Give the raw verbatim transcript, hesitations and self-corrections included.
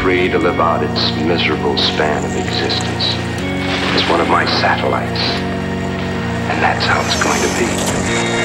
free to live out its miserable span of existence as one of my satellites. And that's how it's going to be.